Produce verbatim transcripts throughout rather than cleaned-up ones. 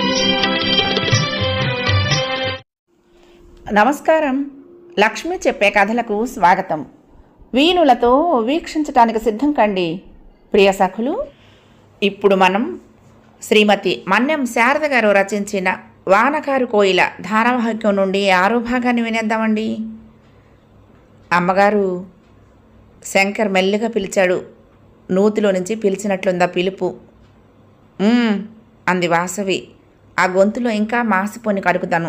నమస్కారం. లక్ష్మి చెప్పే కథలకు స్వాగతం. వీణులతో వీక్షించటానికి సిద్ధం కండి ప్రియ సఖులు. ఇప్పుడు మనం శ్రీమతి మన్యం శారద గారు రచించిన వానకారు కోయిల ధారావాహికం నుండి ఆరో భాగాన్ని వినేద్దామండి. అమ్మగారు శంకర్ మెల్లిగా పిలిచాడు. నూతిలో నుంచి పిలిచినట్లుందా పిలుపు. అంది వాసవి. ఆ గొంతులో ఇంకా మాసిపోని కరుకుతాను.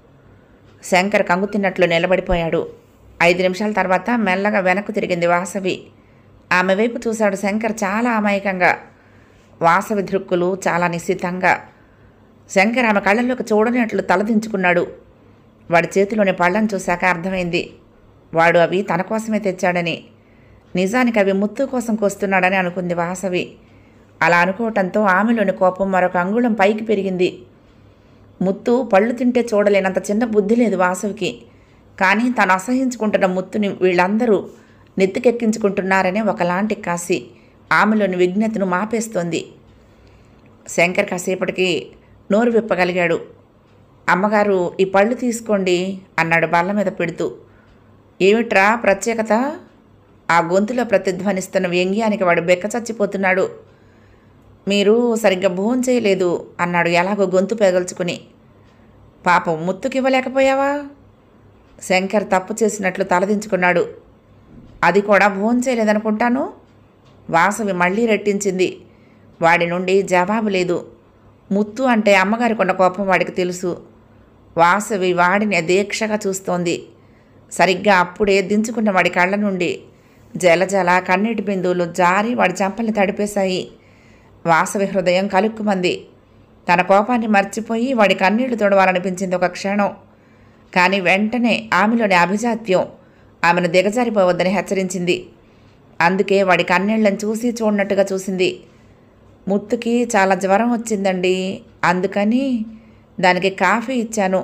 శంకర్ కంగు తిన్నట్లు నిలబడిపోయాడు. ఐదు నిమిషాల తర్వాత మెల్లగా వెనక్కు తిరిగింది వాసవి. ఆమె వైపు చూశాడు శంకర్ చాలా అమాయకంగా. వాసవి దృక్కులు చాలా నిశ్చితంగా. శంకర్ ఆమె కళ్ళల్లోకి చూడనట్లు తలదించుకున్నాడు. వాడి చేతిలోని పళ్ళను చూశాక అర్థమైంది వాడు అవి తన కోసమే తెచ్చాడని. నిజానికి అవి ముత్తు కోసం కోస్తున్నాడని అనుకుంది వాసవి. అలా అనుకోవటంతో ఆమెలోని కోపం మరొక అంగుళం పైకి పెరిగింది. ముత్తు పళ్ళు తింటే చూడలేనంత చిన్న బుద్ధి లేదు వాసవికి. కానీ తను అసహించుకుంటున్న ముత్తుని వీళ్ళందరూ నెత్తికెక్కించుకుంటున్నారనే ఒకలాంటి కాసి ఆమెలోని విజ్ఞతను మాపేస్తోంది. శంకర్ కాసేపటికి నోరు విప్పగలిగాడు. అమ్మగారు ఈ పళ్ళు తీసుకోండి అన్నాడు బల్ల మీద పెడుతూ. ఏమిట్రా ప్రత్యేకత? ఆ గొంతులో ప్రతిధ్వనిస్తున్న వ్యంగ్యానికి వాడు బెక్క చచ్చిపోతున్నాడు. మీరు సరిగ్గా భోజనం చేయలేదు అన్నాడు ఎలాగో గొంతు పెగల్చుకుని. పాపం ముత్తుకివ్వలేకపోయావా? శంకర్ తప్పు చేసినట్లు తలదించుకున్నాడు. అది కూడా భోజనం చేయలేదనుకుంటాను. వాసవి మళ్ళీ రెట్టించింది. వాడి నుండి జవాబు లేదు. ముత్తు అంటే అమ్మగారి కొన్న కోపం వాడికి తెలుసు. వాసవి వాడిని దీక్షగా చూస్తోంది. సరిగ్గా అప్పుడే దించుకున్న వాడి కళ్ళ నుండి జలజల కన్నీటి బిందువులు జారి వాడి చెంపల్ని తడిపేశాయి. వాసవి హృదయం కలుక్కుమంది. తన కోపాన్ని మర్చిపోయి వాడి కన్నీళ్లు తొడవాలనిపించింది ఒక క్షణం. కానీ వెంటనే ఆమెలోని అభిజాత్యం ఆమెను దిగజారిపోవద్దని హెచ్చరించింది. అందుకే వాడి కన్నీళ్లను చూసి చూడనట్టుగా చూసింది. ముత్తుకి చాలా జ్వరం వచ్చిందండి, అందుకని దానికి కాఫీ ఇచ్చాను.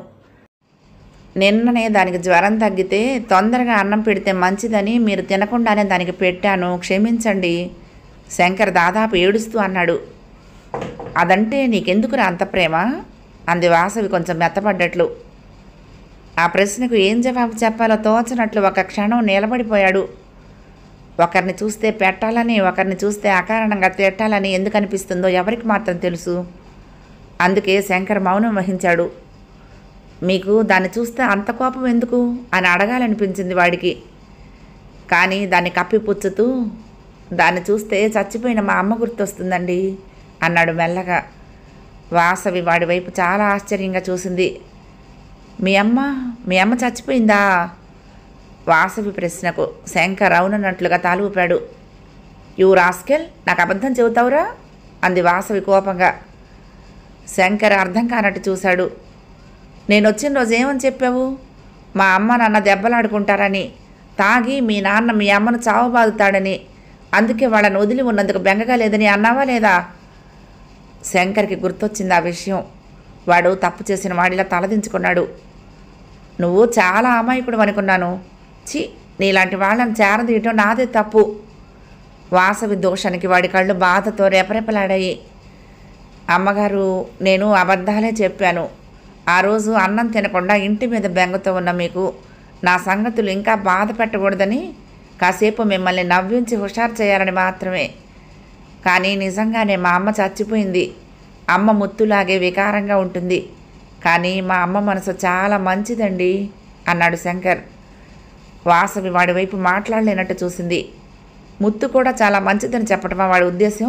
నిన్ననే దానికి జ్వరం తగ్గితే తొందరగా అన్నం పెడితే మంచిదని మీరు తినకుండానే దానికి పెట్టాను, క్షమించండి. శంకర్ దాదాపు ఏడుస్తూ అన్నాడు. అదంటే నీకెందుకురా అంత ప్రేమ? అంది వాసవి కొంచెం మెత్తపడ్డట్లు. ఆ ప్రశ్నకు ఏం జవాబు చెప్పాలో తోచనట్లు ఒక క్షణం నిలబడిపోయాడు. ఒకరిని చూస్తే పెట్టాలని, ఒకరిని చూస్తే అకారణంగా తిట్టాలని ఎందుకు అనిపిస్తుందో ఎవరికి మాత్రం తెలుసు. అందుకే శంకర్ మౌనం వహించాడు. మీకు దాన్ని చూస్తే అంత కోపం ఎందుకు అని అడగాలనిపించింది వాడికి. కానీ దాన్ని కప్పిపుచ్చుతూ, దాన్ని చూస్తే చచ్చిపోయిన మా అమ్మ గుర్తొస్తుందండి అన్నాడు మెల్లగా. వాసవి వాడి వైపు చాలా ఆశ్చర్యంగా చూసింది. మీ అమ్మ మీ అమ్మ చచ్చిపోయిందా? వాసవి ప్రశ్నకు శంకర్ అవునన్నట్లుగా తాలూపాడు. యూ రాస్కెల్, నాకు అబద్ధం చెబుతావురా అంది వాసవి కోపంగా. శంకర్ అర్థం కానట్టు చూశాడు. నేను వచ్చిన రోజు ఏమని చెప్పావు? మా అమ్మ నాన్న దెబ్బలాడుకుంటారని, తాగి మీ నాన్న మీ అమ్మను చావబాదుతాడని, అందుకే వాళ్ళని వదిలి ఉన్నందుకు బెంగగా లేదని అన్నావా లేదా? శంకర్కి గుర్తొచ్చింది ఆ విషయం. వాడు తప్పు చేసిన వాడిలా తలదించుకున్నాడు. నువ్వు చాలా అమాయకుడు అనుకున్నాను. చి, నీలాంటి వాళ్ళని చేరదీయటం నాదే తప్పు. వాసవి దోషానికి వాడి కళ్ళు బాధతో రెపరెపలాడాయి. అమ్మగారు, నేను అబద్ధాలే చెప్పాను. ఆ రోజు అన్నం తినకుండా ఇంటి మీద బెంగతో ఉన్న మీకు నా సంగతులు ఇంకా బాధ పెట్టకూడదని కాసేపు మిమ్మల్ని నవ్వించి హుషారు చేయాలని మాత్రమే. కానీ నిజంగానే మా అమ్మ చచ్చిపోయింది. అమ్మ ముత్తులాగే వికారంగా ఉంటుంది, కానీ మా అమ్మ మనసు చాలా మంచిదండి అన్నాడు శంకర్. వాసవి వాడి వైపు మాట్లాడలేనట్టు చూసింది. ముత్తు కూడా చాలా మంచిదని చెప్పటమా వాడి ఉద్దేశం?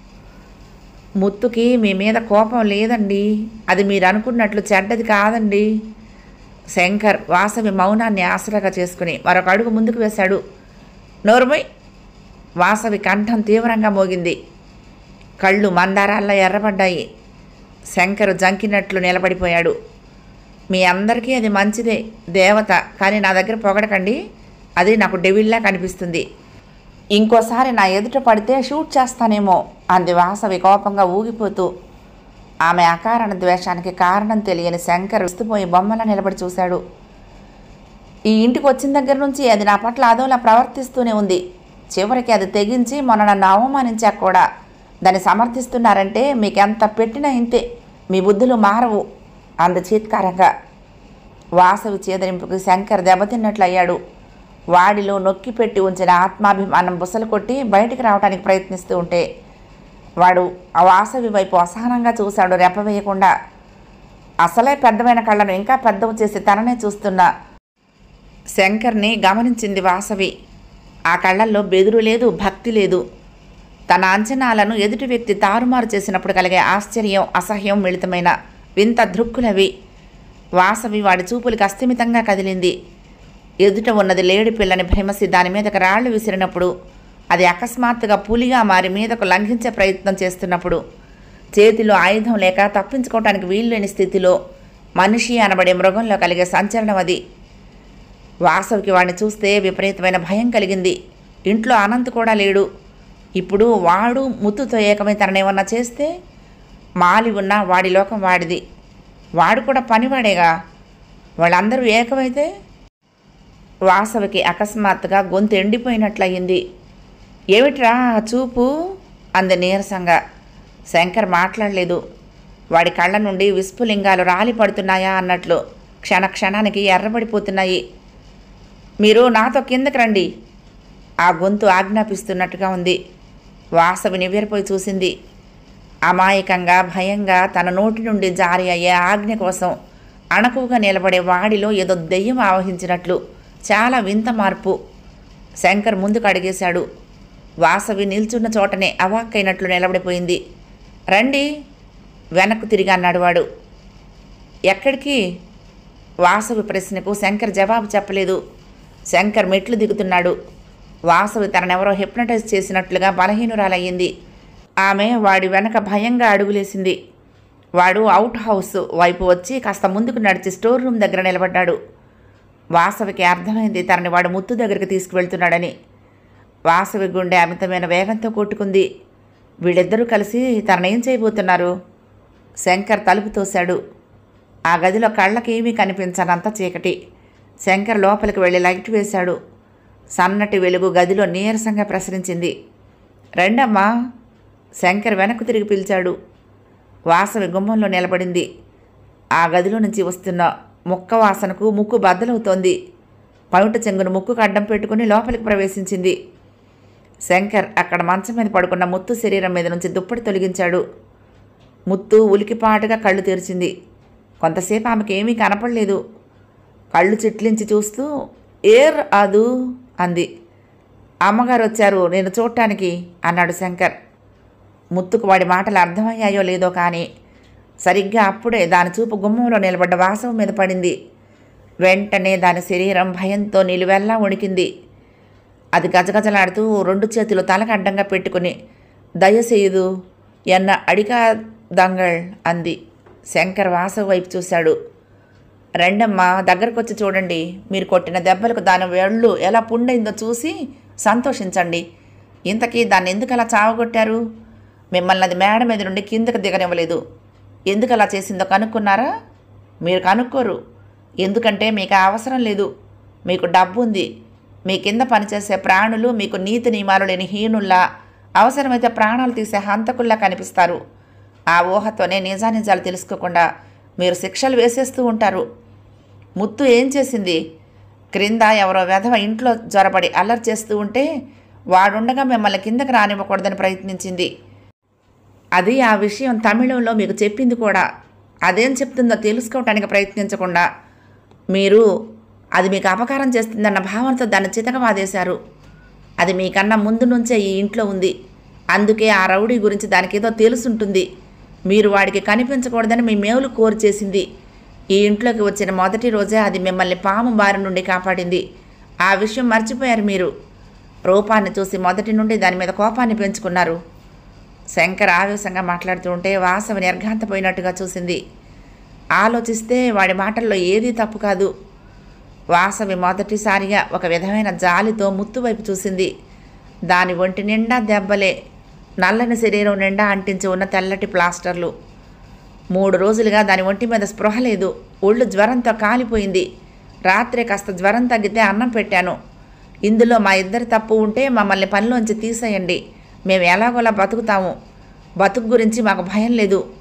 ముత్తుకి మీ మీద కోపం లేదండి, అది మీరు అనుకున్నట్లు చెడ్డది కాదండి. శంకర్ వాసవి మౌనాన్ని ఆసరాగా చేసుకుని మరొక అడుగు ముందుకు వేశాడు. నోరుమై! వాసవి కంఠం తీవ్రంగా మోగింది. కళ్ళు మందారాల్లో ఎర్రబడ్డాయి. శంకరు జంకినట్లు నిలబడిపోయాడు. మీ అందరికీ అది మంచిదే, దేవత, కానీ నా దగ్గర పొగడకండి. అది నాకు డెవిల్లా కనిపిస్తుంది. ఇంకోసారి నా ఎదుట పడితే షూట్ చేస్తానేమో అంది వాసవి కోపంగా ఊగిపోతూ. ఆమె అకారణ ద్వేషానికి కారణం తెలియని శంకర్ విస్తుపోయి బొమ్మలా నిలబడి చూశాడు. ఈ ఇంటికి వచ్చిన దగ్గర నుంచి అది నా పట్ల అదోలా ప్రవర్తిస్తూనే ఉంది. చివరికి అది తెగించి మొన్న నన్ను అవమానించాక కూడా దాన్ని సమర్థిస్తున్నారంటే మీకెంత పెట్టినా ఇంతే. మీ బుద్ధులు మారవు అంద చీత్కారంగా. వాసవి చేదరింపుకి శంకర్ దెబ్బతిన్నట్లయ్యాడు. వాడిలో నొక్కి పెట్టి ఉంచిన ఆత్మాభిమానం బుసలు కొట్టి బయటికి రావడానికి ప్రయత్నిస్తూ ఉంటే వాడు ఆ వాసవి వైపు అసహనంగా చూశాడు, రెప్పవేయకుండా. అసలే పెద్దమైన కళ్ళను ఇంకా పెద్దవి చేసి తననే చూస్తున్న శంకర్ని గమనించింది వాసవి. ఆ కళ్ళల్లో బెదురు లేదు, భక్తి లేదు. తన అంచనాలను ఎదుటి వ్యక్తి తారుమారు చేసినప్పుడు కలిగే ఆశ్చర్యం, అసహ్యం మిళితమైన వింత దృక్కులవి. వాసవి వాడి చూపులకి అస్థిమితంగా కదిలింది. ఎదుట ఉన్నది లేడి పిల్లని భ్రమసి దాని మీదకు రాళ్లు విసిరినప్పుడు, అది అకస్మాత్తుగా పులిగా మారి మీదకు లంఘించే ప్రయత్నం చేస్తున్నప్పుడు, చేతిలో ఆయుధం లేక తప్పించుకోవటానికి వీల్లేని స్థితిలో మనిషి అనబడే మృగంలో కలిగే సంచలనం అది. వాసవికి వాడిని చూస్తే విపరీతమైన భయం కలిగింది. ఇంట్లో అనంత్ కూడా లేడు. ఇప్పుడు వాడు ముత్తుతో ఏకమై తననేమన్నా చేస్తే, మాలి ఉన్న వాడి లోకం వాడిది, వాడు కూడా పనివాడేగా, వాళ్ళందరూ ఏకమైతే. వాసవికి అకస్మాత్తుగా గొంతు ఎండిపోయినట్లయింది. ఏమిట్రా చూపు అంది నీరసంగా. శంకర్ మాట్లాడలేదు. వాడి కళ్ళ నుండి విస్ఫులింగాలు రాలి పడుతున్నాయా అన్నట్లు క్షణ క్షణానికి ఎర్రబడిపోతున్నాయి. మీరు నాతో కిందకి రండి, ఆ గొంతు ఆజ్ఞాపిస్తున్నట్టుగా ఉంది. వాసవి నివ్వెరపోయి చూసింది. అమాయకంగా భయంగా తన నోటి నుండి జారి అయ్యే ఆజ్ఞ కోసం అణకువగా నిలబడే వాడిలో ఏదో దెయ్యం ఆవహించినట్లు చాలా వింత మార్పు. శంకర్ ముందుకు అడిగేశాడు. వాసవి నిల్చున్న చోటనే అవాక్కైనట్లు నిలబడిపోయింది. రండి, వెనక్కు తిరిగి అన్నాడు వాడు. ఎక్కడికి? వాసవి ప్రశ్నకు శంకర్ జవాబు చెప్పలేదు. శంకర్ మెట్లు దిగుతున్నాడు. వాసవి తననెవరో హిప్నటైజ్ చేసినట్లుగా బలహీనురాలయ్యింది. ఆమె వాడి వెనక భయంగా అడుగులేసింది. వాడు అవుట్ హౌస్ వైపు వచ్చి కాస్త ముందుకు నడిచి స్టోర్ రూమ్ దగ్గర నిలబడ్డాడు. వాసవికి అర్థమైంది తనని వాడు ముత్తు దగ్గరికి తీసుకువెళ్తున్నాడని. వాసవి గుండె అమితమైన వేగంతో కొట్టుకుంది. వీళ్ళిద్దరూ కలిసి తననేం చేయబోతున్నారు? శంకర్ తలుపు తోశాడు. ఆ గదిలో కళ్ళకేమీ కనిపించనంత చీకటి. శంకర్ లోపలికి వెళ్ళి లైట్ వేశాడు. సన్నటి వెలుగు గదిలో నీరసంగా ప్రసరించింది. రెండమ్మా, శంకర్ వెనక్కు తిరిగి పిలిచాడు. వాసవి గుమ్మంలో నిలబడింది. ఆ గదిలో నుంచి వస్తున్న ముక్క వాసనకు ముక్కు బద్దలవుతోంది. పౌట చెంగును ముక్కుకు అడ్డం పెట్టుకుని లోపలికి ప్రవేశించింది. శంకర్ అక్కడ మంచం మీద పడుకున్న ముత్తు శరీరం మీద నుంచి దుప్పటి తొలగించాడు. ముత్తు ఉలికిపాటుగా కళ్ళు తెరిచింది. కొంతసేపు ఆమెకి ఏమీ కనపడలేదు. కళ్ళు చిట్లించి చూస్తూ ఏర్ అదు అంది. అమ్మగారు వచ్చారు నేను చూడటానికి అన్నాడు శంకర్. ముత్తుకు వాడి మాటలు అర్థమయ్యాయో లేదో కానీ సరిగ్గా అప్పుడే దాని చూపు గుమ్మంలో నిలబడ్డ వాసవి మీద పడింది. వెంటనే దాని శరీరం భయంతో నిలువెల్లా వణికింది. అది గజగజలాడుతూ రెండు చేతులు తలకు అడ్డంగా పెట్టుకుని దయచేయదు ఎన్న అడికా దంగళ్ అంది. శంకర్ వాసవి వైపు చూశాడు. రెండమ్మ, దగ్గరకు వచ్చి చూడండి. మీరు కొట్టిన దెబ్బలకు దాని వెళ్ళు ఎలా పుండైందో చూసి సంతోషించండి. ఇంతకీ దాన్ని ఎందుకు అలా చావగొట్టారు? మిమ్మల్ని అది మేడ మీద నుండి కిందకు దిగనివ్వలేదు. ఎందుకు అలా చేసిందో కనుక్కున్నారా? మీరు కనుక్కోరు. ఎందుకంటే మీకు అవసరం లేదు. మీకు డబ్బు ఉంది. మీ కింద పనిచేసే ప్రాణులు మీకు నీతి నియమాలు లేని హీనుల్లా, అవసరమైతే ప్రాణాలు తీసే హంతకుల్లా కనిపిస్తారు. ఆ ఊహతోనే నిజానిజాలు తెలుసుకోకుండా మీరు శిక్షలు వేసేస్తూ ఉంటారు. ముత్తు ఏం చేసింది? క్రింద ఎవరో వెధవ ఇంట్లో జ్వరపడి అల్లరి చేస్తూ ఉంటే వాడుండగా మిమ్మల్ని కిందకి రానివ్వకూడదని ప్రయత్నించింది. అది ఆ విషయం తమిళంలో మీకు చెప్పింది కూడా. అదేం చెప్తుందో తెలుసుకోవటానికి ప్రయత్నించకుండా మీరు అది మీకు అపకారం చేస్తుందన్న భావనతో దాన్ని చితకవాదేశారు. అది మీకన్నా ముందు నుంచే ఈ ఇంట్లో ఉంది. అందుకే ఆ రౌడీ గురించి దానికి ఏదో తెలుసుంటుంది. మీరు వాడికి కనిపించకూడదని మీ మేవులు కోరి చేసింది. ఈ ఇంట్లోకి వచ్చిన మొదటి రోజే అది మిమ్మల్ని పాము బారి నుండి కాపాడింది. ఆ విషయం మర్చిపోయారు మీరు. రూపాన్ని చూసి మొదటి నుండి దాని మీద కోపాన్ని పెంచుకున్నారు. శంకర్ ఆవేశంగా మాట్లాడుతూ ఉంటే వాసవి నిర్ఘాంతపోయినట్టుగా చూసింది. ఆలోచిస్తే వాడి మాటల్లో ఏదీ తప్పు కాదు. వాసవి మొదటిసారిగా ఒక విధమైన జాలితో ముత్తు వైపు చూసింది. దాని ఒంటి నిండా దెబ్బలే, నల్లని శరీరం నిండా అంటించి ఉన్న తెల్లటి ప్లాస్టర్లు. మూడు రోజులుగా దాని ఒంటి మీద స్పృహ లేదు. ఒళ్ళు జ్వరంతో కాలిపోయింది. రాత్రే కాస్త జ్వరం తగ్గితే అన్నం పెట్టాను. ఇందులో మా ఇద్దరి తప్పు ఉంటే మమ్మల్ని పనిలోంచి తీసేయండి. మేము ఎలాగోలా బతుకుతాము. బతుకు గురించి మాకు భయం లేదు.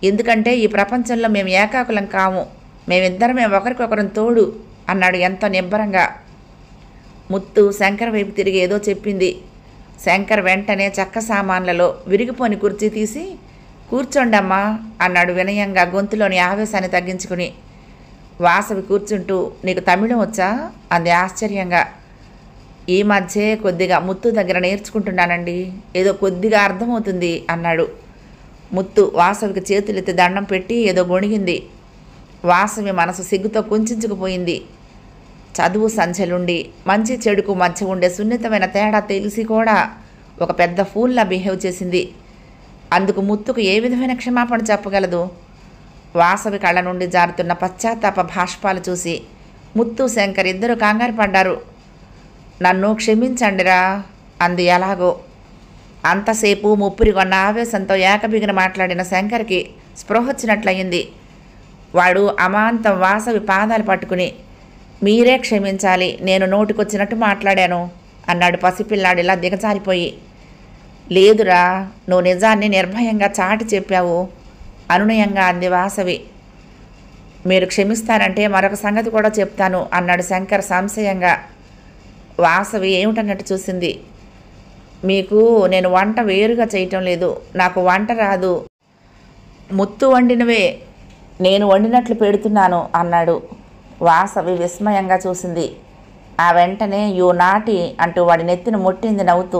ఎందుకంటే ఈ ప్రపంచంలో మేము ఏకాకులం కాము, మేమిద్దరమే ఒకరికొకరం తోడు అన్నాడు ఎంతో నిబ్బరంగా. ముత్తు శంకర్ వైపు తిరిగి ఏదో చెప్పింది. శంకర్ వెంటనే చెక్క సామాన్లలో విరిగిపోని కుర్చీ తీసి కూర్చోండమ్మా అన్నాడు వినయంగా, గొంతులోని ఆవేశాన్ని తగ్గించుకుని. వాసవి కూర్చుంటూ నీకు తమిళం వచ్చా అంది ఆశ్చర్యంగా. ఈ మధ్యే కొద్దిగా ముత్తు దగ్గర నేర్చుకుంటున్నానండి, ఏదో కొద్దిగా అర్థమవుతుంది అన్నాడు. ముత్తు వాసవికి చేతులెత్తి దండం పెట్టి ఏదో గొణిగింది. వాసవి మనసు సిగ్గుతో కుంచుకుపోయింది. చదువు సంధ్యలుండి మంచి చెడుకు మధ్య ఉండే సున్నితమైన తేడా తెలిసి కూడా ఒక పెద్ద ఫూల్లా బిహేవ్ చేసింది. అందుకు ముత్తుకు ఏ విధమైన క్షమాపణ చెప్పగలదు? వాసవి కళ్ళ నుండి జారుతున్న పశ్చాత్తాప భాష్పాలు చూసి ముత్తు శంకర్ ఇద్దరు కంగారు పడ్డారు. నన్ను క్షమించండిరా అంది ఎలాగో. అంతసేపు ముప్పిరి కొన్న ఆవేశంతో ఏకబిగిన మాట్లాడిన శంకర్కి స్పృహ వచ్చినట్లయింది. వాడు అమాంతం వాసవి పాదాలు పట్టుకుని మీరే క్షమించాలి, నేను నోటికొచ్చినట్టు మాట్లాడాను అన్నాడు పసిపిల్లాడిలా దిగజారిపోయి. లేదురా, నువ్వు నిజాన్ని నిర్భయంగా చాటి చెప్పావు అనునయంగా అంది వాసవి. మీరు క్షమిస్తారంటే మరొక సంగతి కూడా చెప్తాను అన్నాడు శంకర్ సంశయంగా. వాసవి ఏమిటన్నట్టు చూసింది. మీకు నేను వంట వేరుగా చేయటం లేదు, నాకు వంట రాదు, ముత్తు వండినవే నేను వండినట్లు పెడుతున్నాను అన్నాడు. వాసవి విస్మయంగా చూసింది. ఆ వెంటనే యూ నాటి అంటూ వాడి నెత్తిన ముట్టింది నవ్వుతూ.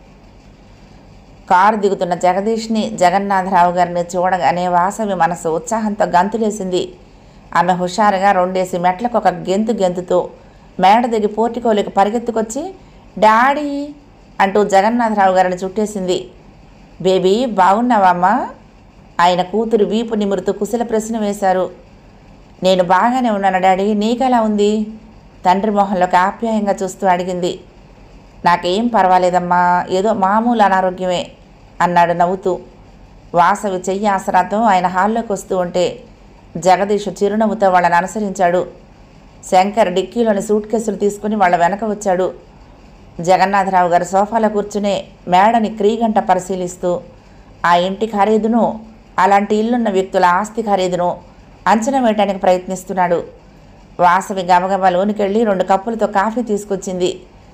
కారు దిగుతున్న జగదీష్ని జగన్నాథరావు గారిని చూడగానే వాసవి మనసు ఉత్సాహంతో గంతులేసింది. ఆమె హుషారుగా రెండేసి మెట్లకు ఒక గెంతు గెంతుతో మేడ దిగి పోర్టికోలికి పరిగెత్తుకొచ్చి డాడీ అంటూ జగన్నాథరావు గారిని చుట్టేసింది. బేబీ బాగున్నావమ్మా? ఆయన కూతురు వీపు నిమురుతూ కుశల ప్రశ్న వేశారు. నేను బాగానే ఉన్నాను డాడీ, నీకెలా ఉంది? తండ్రి మొహంలోకి ఆప్యాయంగా చూస్తూ అడిగింది. నాకేం పర్వాలేదమ్మా, ఏదో మామూలు అనారోగ్యమే అన్నాడు నవ్వుతూ. వాసవి చెయ్యి ఆసరాతో ఆయన హాల్లోకి వస్తూ ఉంటే జగదీష్ చిరునవ్వుతో వాళ్ళని అనుసరించాడు. శంకర్ డిక్కీలోని సూట్ కేసులు తీసుకుని వాళ్ళ వెనక వచ్చాడు. జగన్నాథరావు గారు సోఫాలో కూర్చునే మేడని క్రీగంట పరిశీలిస్తూ ఆ ఇంటి ఖరీదును, అలాంటి ఇల్లున్న వ్యక్తుల ఆస్తి ఖరీదును అంచనా వేయడానికి ప్రయత్నిస్తున్నాడు. వాసవి గబగబా లోనికెళ్ళి రెండు కప్పులతో కాఫీ తీసుకొచ్చింది.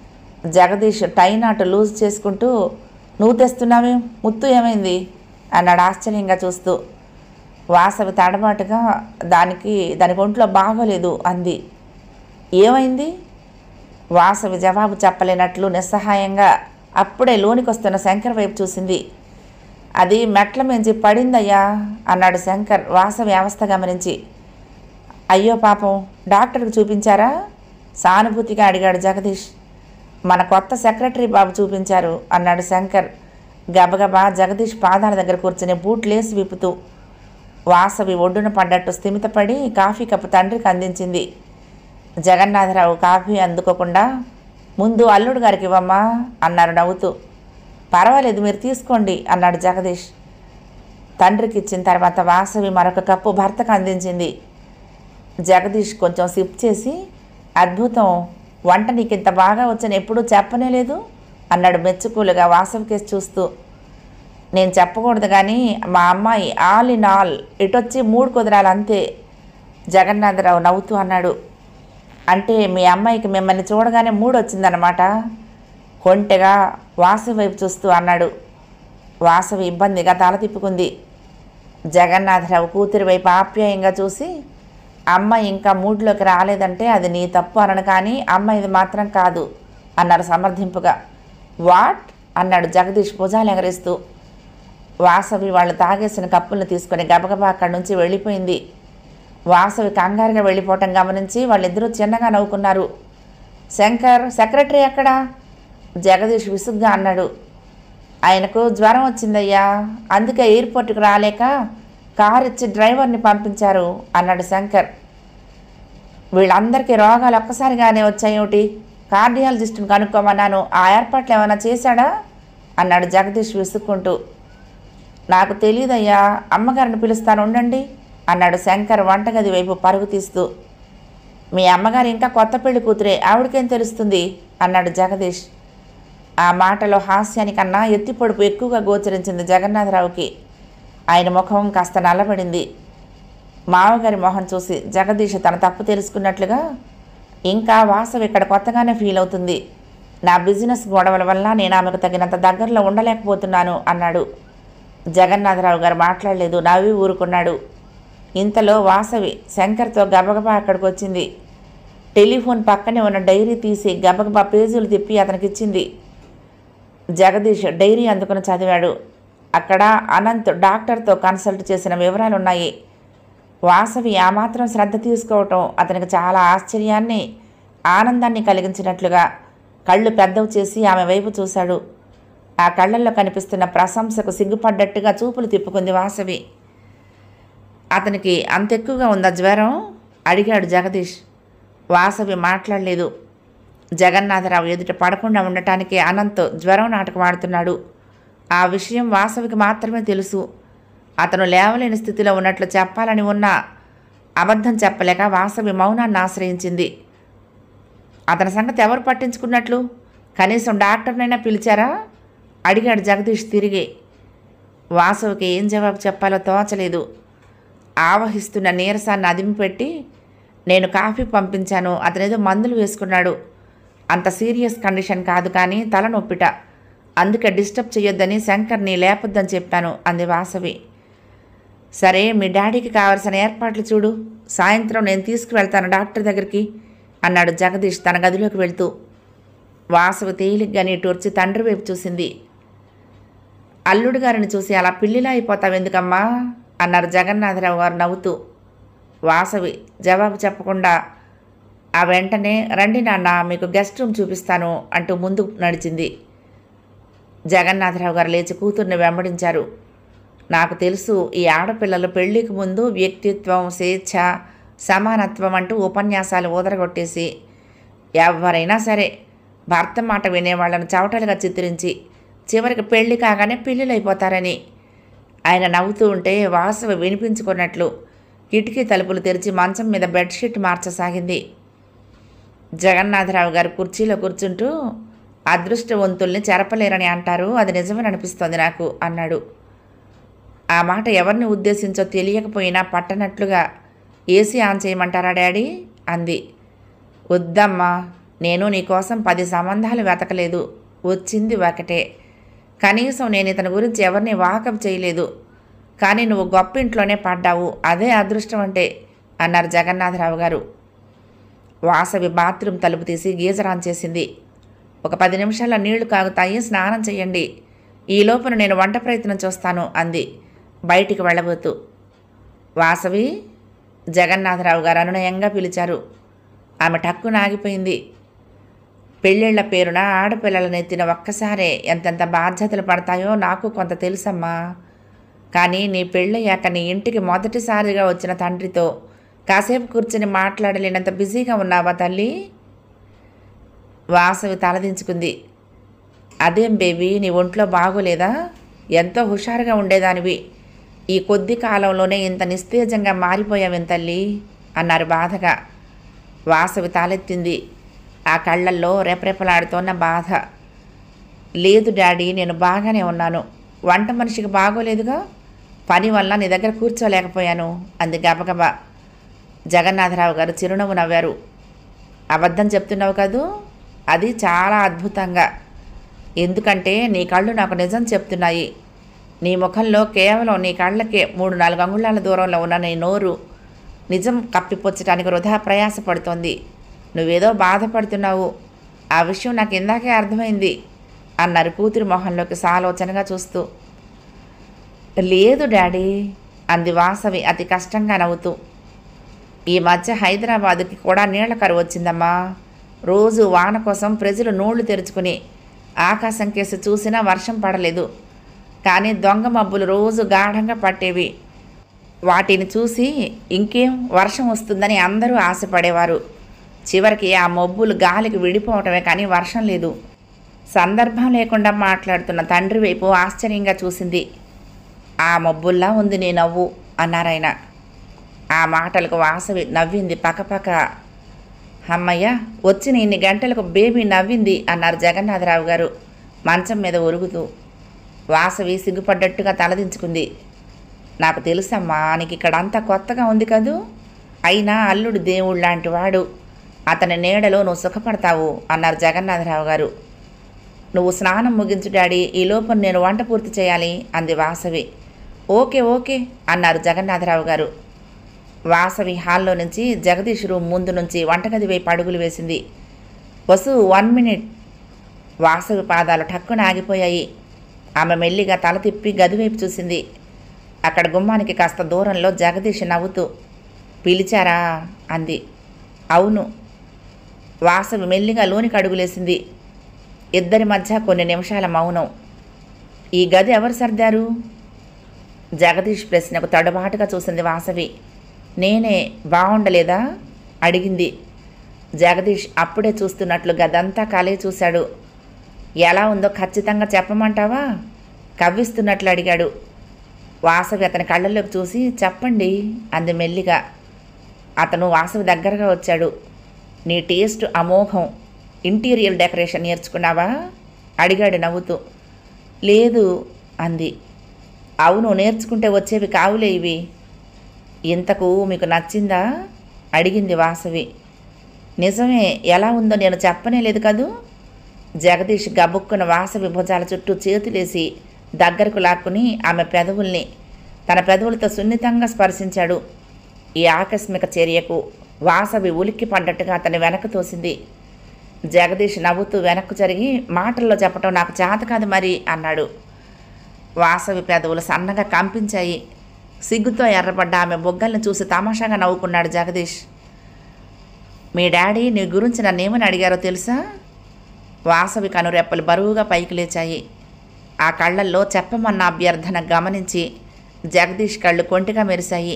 జగదీష్ టై నాటు లూజ్ చేసుకుంటూ నువ్వు తెస్తున్నావే, ముత్తు ఏమైంది అన్నాడు ఆశ్చర్యంగా చూస్తూ. వాసవి తడబాటుగా దానికి దానికి ఒంట్లో బాగోలేదు అంది. ఏమైంది? వాసవి జవాబు చెప్పలేనట్లు నిస్సహాయంగా అప్పుడే లోనికొస్తున్న శంకర్ వైపు చూసింది. అది మెట్ల మించి పడిందయ్యా అన్నాడు శంకర్ వాసవి అవస్థ గమనించి. అయ్యో పాపం, డాక్టర్కి చూపించారా? సానుభూతిగా అడిగాడు జగదీష్. మన కొత్త సెక్రటరీ బాబు చూపించారు అన్నాడు శంకర్ గబగబా జగదీష్ పాదాల దగ్గర కూర్చుని బూట్లేసి విప్పుతూ. వాసవి ఒడ్డున పడ్డట్టు స్థిమితపడి కాఫీ కప్పు తండ్రికి అందించింది. జగన్నాథరావు కాఫీ అందుకోకుండా ముందు అల్లుడు గారికి ఇవ్వమ్మా అన్నారు నవ్వుతూ. పర్వాలేదు, మీరు తీసుకోండి అన్నాడు జగదీష్. తండ్రికి ఇచ్చిన తర్వాత వాసవి మరొక కప్పు భర్తకు అందించింది. జగదీష్ కొంచెం సిప్ చేసి అద్భుతం, వంట నీకింత బాగా వచ్చని ఎప్పుడూ చెప్పనే లేదు అన్నాడు మెచ్చుకూలుగా వాసవి కేసు చూస్తూ. నేను చెప్పకూడదు కానీ మా అమ్మాయి ఆల్ ఇన్ ఆల్ ఇటొచ్చి మూడు కుదరాలు అంతే జగన్నాథరావు నవ్వుతూ అన్నాడు. అంటే మీ అమ్మాయికి మిమ్మల్ని చూడగానే మూడు వచ్చిందన్నమాట కొంటెగా వాసవి వైపు చూస్తూ అన్నాడు. వాసవి ఇబ్బందిగా తల తిప్పుకుంది. జగన్నాథరావు కూతురి వైపు ఆప్యాయంగా చూసి అమ్మాయి ఇంకా మూడ్లోకి రాలేదంటే అది నీ తప్పు అనను, కానీ అమ్మాయిది మాత్రం కాదు అన్నారు సమర్థింపుగా. వాట్ అన్నాడు జగదీష్ భుజాలు ఎగరేస్తూ. వాసవి వాళ్ళు తాగేసిన కప్పులను తీసుకొని గబగబా అక్కడి నుంచి వెళ్ళిపోయింది. వాసవి కంగారుగా వెళ్ళిపోవటం గమనించి వాళ్ళిద్దరూ చిన్నగా నవ్వుకున్నారు. శంకర్, సెక్రటరీ ఎక్కడా? జగదీష్ విసుగ్గా అన్నాడు. ఆయనకు జ్వరం వచ్చిందయ్యా, అందుకే ఎయిర్పోర్ట్కి రాలేక కారు ఇచ్చి డ్రైవర్ని పంపించారు అన్నాడు శంకర్. వీళ్ళందరికీ రోగాలు ఒక్కసారిగానే వచ్చాయేమిటి? కార్డియాలజిస్టుని కనుక్కోమన్నాను, ఆ ఏర్పాట్లు ఏమైనా చేశాడా అన్నాడు జగదీష్ విసుక్కుంటూ. నాకు తెలియదయ్యా, అమ్మగారిని పిలుస్తాను ఉండండి అన్నాడు శంకర్ వంటగది వైపు పరుగు తీస్తూ. మీ అమ్మగారు ఇంకా కొత్త పెళ్లి కూతురే, ఆవిడకేం తెలుస్తుంది అన్నాడు జగదీష్. ఆ మాటలో హాస్యానికన్నా ఎత్తిపొడుపు ఎక్కువగా గోచరించింది జగన్నాథరావుకి. ఆయన ముఖం కాస్త నల్లబడింది. మామగారి మొహం చూసి జగదీష్ తన తప్పు తెలుసుకున్నట్లుగా, ఇంకా వాసవి ఇక్కడ కొత్తగానే ఫీల్ అవుతుంది. నా బిజినెస్ గొడవల వల్ల నేను ఆమెకు తగినంత దగ్గరలో ఉండలేకపోతున్నాను అన్నాడు. జగన్నాథరావు గారు మాట్లాడలేదు, నవ్వి ఊరుకున్నాడు. ఇంతలో వాసవి శంకర్తో గబగబా అక్కడికి వచ్చింది. టెలిఫోన్ పక్కనే ఉన్న డైరీ తీసి గబగబా పేజీలు తిప్పి అతనికిచ్చింది. జగదీష్ డైరీ అందుకుని చదివాడు. అక్కడ అనంత్ డాక్టర్తో కన్సల్ట్ చేసిన వివరాలున్నాయి. వాసవి ఆ మాత్రం శ్రద్ధ తీసుకోవటం అతనికి చాలా ఆశ్చర్యాన్ని, ఆనందాన్ని కలిగించినట్లుగా కళ్ళు పెద్దవి చేసి ఆమె వైపు చూశాడు. ఆ కళ్ళల్లో కనిపిస్తున్న ప్రశంసకు సిగ్గుపడ్డట్టుగా చూపులు తిప్పుకుంది వాసవి. అతనికి అంత ఎక్కువగా ఉందా జ్వరం అడిగాడు జగదీష్. వాసవి మాట్లాడలేదు. జగన్నాథరావు ఎదుట పడకుండా ఉండటానికి అనంత్ జ్వరం నాటకం ఆడుతున్నాడు. ఆ విషయం వాసవికి మాత్రమే తెలుసు. అతను లేవలేని స్థితిలో ఉన్నట్లు చెప్పాలని ఉన్నా అబద్ధం చెప్పలేక వాసవి మౌనాన్ని ఆశ్రయించింది. అతని సంగతి ఎవరు పట్టించుకున్నట్లు? కనీసం డాక్టర్నైనా పిలిచారా అడిగాడు జగదీష్ తిరిగి. వాసవికి ఏం జవాబు చెప్పాలో తోచలేదు. ఆవహిస్తున్న నీరసాన్ని అదిమిపెట్టి, నేను కాఫీ పంపించాను, అతనేదో మందులు వేసుకున్నాడు, అంత సీరియస్ కండిషన్ కాదు కానీ తలనొప్పిట, అందుకే డిస్టర్బ్ చేయొద్దని శంకర్ని లేపొద్దని చెప్పాను అంది వాసవి. సరే, మీ డాడీకి కావలసిన ఏర్పాట్లు చూడు, సాయంత్రం నేను తీసుకువెళ్తాను డాక్టర్ దగ్గరికి అన్నాడు జగదీష్ తన గదిలోకి వెళ్తూ. వాసవి తేలిగ్గా నీటూర్చి తండ్రి వైపు చూసింది. అల్లుడు గారిని చూసి అలా పిల్లిలా అయిపోతావెందుకమ్మా అన్నారు జగన్నాథరావు గారు నవ్వుతూ. వాసవి జవాబు చెప్పకుండా ఆ వెంటనే, రండి నాన్న, మీకు గెస్ట్ రూమ్ చూపిస్తాను అంటూ ముందు నడిచింది. జగన్నాథరావు గారు లేచి కూతుర్ని వెంబడించారు. నాకు తెలుసు, ఈ ఆడపిల్లలు పెళ్లికి ముందు వ్యక్తిత్వం, స్వేచ్ఛ, సమానత్వం అంటూ ఉపన్యాసాలు ఊదరగొట్టేసి, ఎవరైనా సరే భర్త మాట వినేవాళ్లను చవటలుగా చిత్రించి చివరికి పెళ్లి కాగానే పిల్లిలైపోతారని. ఆయన నవ్వుతూ ఉంటే వాసవి వినిపించుకున్నట్లు కిటికీ తలుపులు తెరిచి మంచం మీద బెడ్షీట్ మార్చసాగింది. జగన్నాథరావు గారు కుర్చీలో కూర్చుంటూ, అదృష్టవంతుల్ని చెరపలేరని అంటారు, అది నిజమని అనిపిస్తోంది నాకు అన్నాడు. ఆ మాట ఎవరిని ఉద్దేశించో తెలియకపోయినా పట్టనట్లుగా, ఏసీ ఆన్ చేయమంటారా డాడీ అంది. వద్దమ్మా, నేను నీకోసం పది సంబంధాలు వెతకలేదు, వచ్చింది ఒకటే. కనీసం నేను ఇతని గురించి ఎవరిని వాకప్ చేయలేదు, కానీ నువ్వు గొప్ప ఇంట్లోనే పడ్డావు, అదే అదృష్టం అంటే అన్నారు జగన్నాథరావు గారు. వాసవి బాత్రూమ్ తలుపు తీసి గీజర్ ఆన్ చేసింది. ఒక పది నిమిషాల నీళ్లు కాగుతాయి, స్నానం చేయండి, ఈ లోపున నేను వంట ప్రయత్నం చూస్తాను అంది బయటికి వెళ్ళబోతూ. వాసవి, జగన్నాథరావు గారు అనునయంగా పిలిచారు. ఆమె టక్కున ఆగిపోయింది. పెళ్ళిళ్ల పేరున ఆడపిల్లలను ఎత్తిన ఒక్కసారే ఎంతెంత బాధ్యతలు పడతాయో నాకు కొంత తెలుసమ్మా. కానీ నీ పెళ్ళయ్యాక నీ ఇంటికి మొదటిసారిగా వచ్చిన తండ్రితో కాసేపు కూర్చుని మాట్లాడలేనంత బిజీగా ఉన్నావా తల్లి? వాసవి తలదించుకుంది. అదేం బేబీ, నీ ఒంట్లో బాగోలేదా? ఎంతో హుషారుగా ఉండేదానివి, ఈ కొద్ది కాలంలోనే ఇంత నిస్తేజంగా మారిపోయావేం తల్లి అన్నారు బాధగా. వాసవి తాలెత్తింది. ఆ కళ్ళల్లో రెపరెపలాడుతోన్న బాధ. లేదు డాడీ, నేను బాగానే ఉన్నాను, వంట మనిషికి బాగోలేదుగా, పని వల్ల నీ దగ్గర కూర్చోలేకపోయాను అంది గబగబా. జగన్నాథరావు గారు చిరునవ్వు నవ్వారు. అబద్ధం చెప్తున్నావు కదూ, అది చాలా అద్భుతంగా. ఎందుకంటే నీ కళ్ళు నాకు నిజం చెప్తున్నాయి. నీ ముఖంలో కేవలం నీ కళ్ళకే మూడు నాలుగు అంగుళాల దూరంలో ఉన్న నీ నోరు నిజం కప్పిపుచ్చటానికి వృధా ప్రయాసపడుతోంది. నువ్వేదో బాధపడుతున్నావు, ఆ విషయం నాకు ఇందాకే అర్థమైంది అన్నారు కూతురి మొహంలోకి సాలోచనగా చూస్తూ. లేదు డాడీ అంది వాసవి అతి కష్టంగా నవ్వుతూ. ఈ మధ్య హైదరాబాదుకి కూడా నీళ్ల కరువు వచ్చిందమ్మా. రోజు వాన కోసం ప్రజలు నోళ్లు తెరుచుకుని ఆకాశం కేసి చూసినా వర్షం పడలేదు. కానీ దొంగ మబ్బులు రోజు గాఢంగా పట్టేవి. వాటిని చూసి ఇంకేం వర్షం వస్తుందని అందరూ ఆశపడేవారు. చివరికి ఆ మబ్బులు గాలికి విడిపోవటమే కానీ వర్షం లేదు. సందర్భం లేకుండా మాట్లాడుతున్న తండ్రి వైపు ఆశ్చర్యంగా చూసింది. ఆ మబ్బుల్లా ఉంది నీ నవ్వు అన్నారాయన. ఆ మాటలకు వాసవి నవ్వింది పకపక. అమ్మయ్య, వచ్చిన ఇన్ని గంటలకు బేబీ నవ్వింది అన్నారు జగన్నాథరావు గారు మంచం మీద ఒరుగుతూ. వాసవి సిగ్గుపడ్డట్టుగా తలదించుకుంది. నాకు తెలుసమ్మా, నీకు ఇక్కడ అంతా కొత్తగా ఉంది కదూ. అయినా అల్లుడు దేవుడు లాంటి వాడు, అతని నీడలో నువ్వు సుఖపడతావు అన్నారు జగన్నాథరావు గారు. నువ్వు స్నానం ముగించు డాడీ, ఈ లోపల నేను వంట పూర్తి చేయాలి అంది వాసవి. ఓకే ఓకే అన్నారు జగన్నాథరావు గారు. వాసవి హాల్లో నుంచి జగదీష్ రూమ్ ముందు నుంచి వంటగది వైపు అడుగులు వేసింది. Vasu, one minute. వాసవి పాదాలు ఠక్కున ఆగిపోయాయి. ఆమె మెల్లిగా తల తిప్పి గదివైపు చూసింది. అక్కడ గుమ్మానికి కాస్త దూరంలో జగదీష్ నవ్వుతూ, పిలిచారా అంది. అవును. వాసవి మెల్లిగా లోనికి అడుగులేసింది. ఇద్దరి మధ్య కొన్ని నిమిషాల మౌనం. ఈ గది ఎవరు సర్దారు? జగదీష్ ప్రశ్నకు తడబాటుగా చూసింది వాసవి. నేనే. బాగుండలేదా అడిగింది. జగదీష్ అప్పుడే చూస్తున్నట్లు గదంతా కాలే చూశాడు. ఎలా ఉందో ఖచ్చితంగా చెప్పమంటావా కవ్విస్తున్నట్లు అడిగాడు. వాసవి అతని కళ్ళల్లోకి చూసి చెప్పండి అంది మెల్లిగా. అతను వాసవి దగ్గరగా వచ్చాడు. నీ టేస్ట్ అమోఘం. ఇంటీరియర్ డెకరేషన్ నేర్చుకున్నావా అడిగాడు నవ్వుతూ. లేదు అంది. అవును, నేర్చుకుంటే వచ్చేవి కావులే ఇవి. ఇంతకు మీకు నచ్చిందా అడిగింది వాసవి. నిజమే, ఎలా ఉందో నేను చెప్పనే లేదు కదూ. జగదీష్ గబుక్కున వాసవి భుజాల చుట్టూ చేతులేసి దగ్గరకు లాక్కుని ఆమె పెదవుల్ని తన పెదవులతో సున్నితంగా స్పర్శించాడు. ఈ ఆకస్మిక చర్యకు వాసవి ఉలిక్కి పడ్డట్టుగా అతన్ని వెనక్కు తోసింది. జగదీష్ నవ్వుతూ వెనక్కు జరిగి, మాటల్లో చెప్పటం నాకు చేత కాదు మరి అన్నాడు. వాసవి పెదవులు సన్నగా కంపించాయి. సిగ్గుతో ఎర్రబడ్డ ఆమె బొగ్గల్ని చూసి తమాషాగా నవ్వుకున్నాడు జగదీష్. మీ డాడీ నీ గురించి నన్నేమని అడిగారో తెలుసా? వాసవి కనురెప్పలు బరువుగా పైకి లేచాయి. ఆ కళ్ళల్లో చెప్పమన్న అభ్యర్థన గమనించి జగదీష్ కళ్ళు కొంటిగా మెరిశాయి.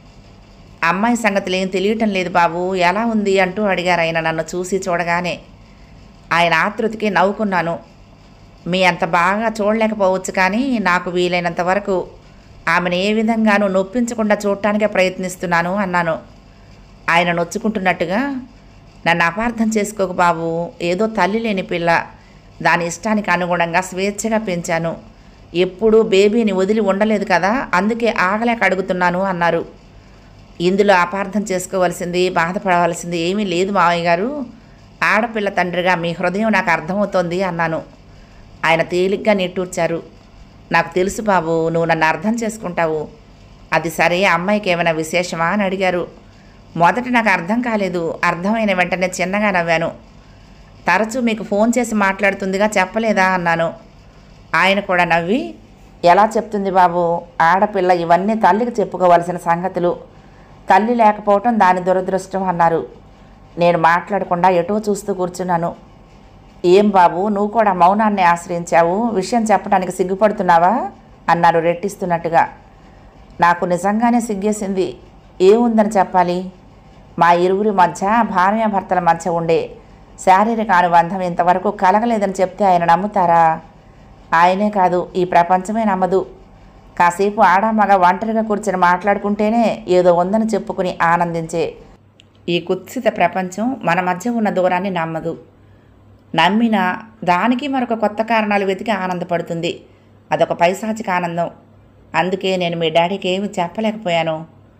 అమ్మాయి సంగతులు ఏం తెలియటం లేదు బాబు, ఎలా ఉంది అంటూ అడిగారు ఆయన నన్ను చూసి చూడగానే. ఆయన ఆతృతికి నవ్వుకున్నాను. మీ అంత బాగా చూడలేకపోవచ్చు, కానీ నాకు వీలైనంత వరకు ఆమెను ఏ విధంగానూ నొప్పించకుండా చూడటానికే ప్రయత్నిస్తున్నాను అన్నాను. ఆయన నొచ్చుకుంటున్నట్టుగా, నన్ను అపార్థం చేసుకోకు బాబు, ఏదో తల్లి లేని పిల్ల, దాని ఇష్టానికి అనుగుణంగా స్వేచ్ఛగా పెంచాను, ఎప్పుడూ బేబీని వదిలి ఉండలేదు కదా, అందుకే ఆగలేక అడుగుతున్నాను అన్నారు. ఇందులో అపార్థం చేసుకోవలసింది, బాధపడవలసింది ఏమీ లేదు మావయ్య గారు. ఆడపిల్ల తండ్రిగా మీ హృదయం నాకు అర్థమవుతోంది అన్నాను. ఆయన తేలిగ్గా నిట్టూర్చారు. నాకు తెలుసు బాబు, నువ్వు నన్ను అర్థం చేసుకుంటావు. అది సరే, అమ్మాయికి ఏమైనా విశేషమా అని అడిగారు. మొదట నాకు అర్థం కాలేదు. అర్థమైన వెంటనే చిన్నగా నవ్వాను. తరచూ మీకు ఫోన్ చేసి మాట్లాడుతుందిగా, చెప్పలేదా అన్నాను. ఆయన కూడా నవ్వి, ఎలా చెప్తుంది బాబు, ఆడపిల్ల ఇవన్నీ తల్లికి చెప్పుకోవలసిన సంగతులు, తల్లి లేకపోవటం దాని దురదృష్టం అన్నారు. నేను మాట్లాడకుండా ఎటో చూస్తూ కూర్చున్నాను. ఏం బాబు, నువ్వు కూడా మౌనాన్ని ఆశ్రయించావు, విషయం చెప్పడానికి సిగ్గుపడుతున్నావా అన్నారు రెట్టిస్తున్నట్టుగా. నాకు నిజంగానే సిగ్గేసింది. ఏముందని చెప్పాలి? మా ఇరువురి మధ్య, భార్యాభర్తల మధ్య ఉండే శారీరక అనుబంధం ఇంతవరకు కలగలేదని చెప్తే ఆయన నమ్ముతారా? ఆయనే కాదు, ఈ ప్రపంచమే నమ్మదు. కాసేపు ఆడామగ ఒంటరిగా కూర్చొని మాట్లాడుకుంటేనే ఏదో ఉందని చెప్పుకుని ఆనందించే ఈ కుత్సిత ప్రపంచం మన మధ్య ఉన్న దూరాన్ని నమ్మదు. నమ్మినా దానికి మరొక కొత్త కారణాలు వెతికి ఆనందపడుతుంది. అదొక పైశాచిక ఆనందం. అందుకే నేను మీ డాడీకి ఏమి చెప్పలేకపోయాను.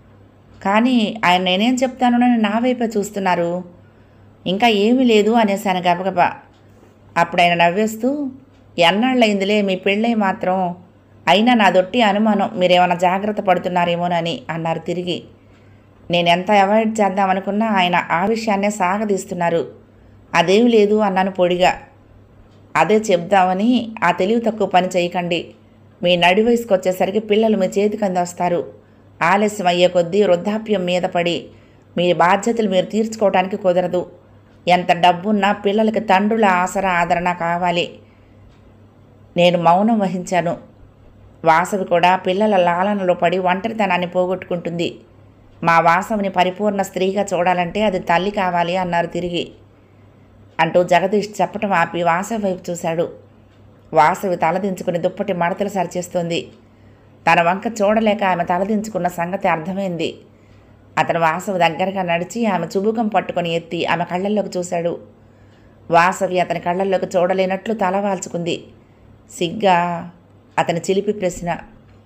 కానీ ఆయన నేనేం చెప్తానని నా వైపే చూస్తున్నారు. ఇంకా ఏమీ లేదు అనేసాను గబగబా. అప్పుడు ఆయన నవ్వేస్తూ, ఎన్నాళ్ళయిందిలే మీ పెళ్ళై మాత్రం, అయినా నాదొట్టి అనుమానం మీరేమైనా జాగ్రత్త పడుతున్నారేమోనని అన్నారు తిరిగి. నేను ఎంత అవాయిడ్ చేద్దామనుకున్నా ఆయన ఆ విషయాన్నే సాగదీస్తున్నారు. అదేమి లేదు అన్నాను పొడిగా. అదే చెప్దామని, ఆ తెలివి తక్కువ పని చేయకండి. మీ నడి వయసుకు వచ్చేసరికి పిల్లలు మీ చేతికి అందొస్తారు. ఆలస్యం అయ్యే కొద్దీ వృద్ధాప్యం మీద పడి మీ బాధ్యతలు మీరు తీర్చుకోవడానికి కుదరదు. ఎంత డబ్బున్నా పిల్లలకి తండ్రుల ఆసరా ఆదరణ కావాలి. నేను మౌనం వహించాను. వాసవి కూడా పిల్లల లాలనలో పడి ఒంటరితనాన్ని పోగొట్టుకుంటుంది. మా వాసవిని పరిపూర్ణ స్త్రీగా చూడాలంటే అది తల్లి కావాలి అన్నారు తిరిగి. అంటూ జగదీష్ చెప్పటం ఆపి వాసవి వైపు చూశాడు. వాసవి తలదించుకుని దుప్పటి మడతలు సరిచేస్తోంది. తన వంక చూడలేక ఆమె తలదించుకున్న సంగతి అర్థమైంది. అతను వాసవి దగ్గరగా నడిచి ఆమె చుబుకం పట్టుకొని ఎత్తి ఆమె కళ్ళల్లోకి చూశాడు. వాసవి అతని కళ్ళల్లోకి చూడలేనట్లు తల వాల్చుకుంది. సిగ్గా అతని చిలిపి ప్రశ్న.